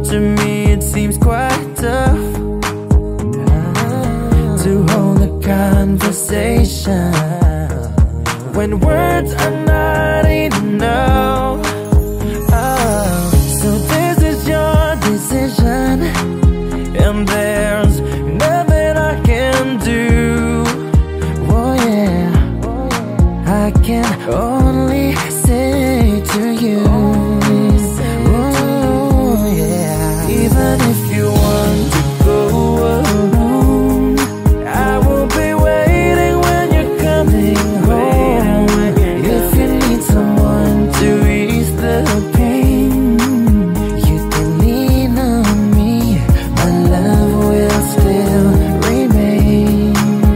to me it seems quite tough to hold a conversation when words are not enough. So this is your decision, and there's nothing I can do. Oh yeah, I can only say to you, oh yeah, even if you want to go alone, I will be waiting when you're coming home. If you need someone to ease the pain, you can lean on me, my love will still remain.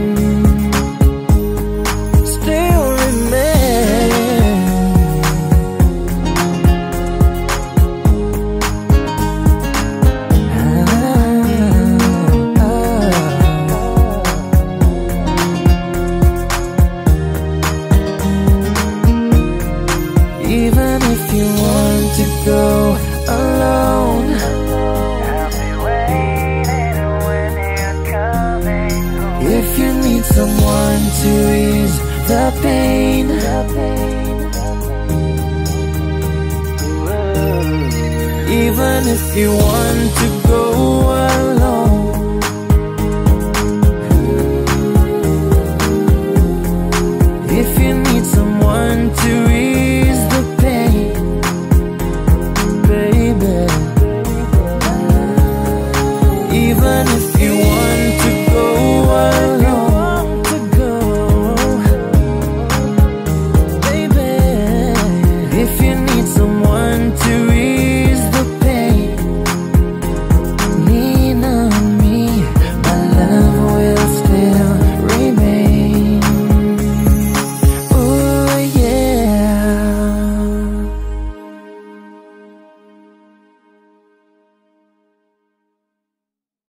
Still remain. Even if you want to go alone, I'll be waiting when you're coming home. If you need someone to ease the pain, even if you want to go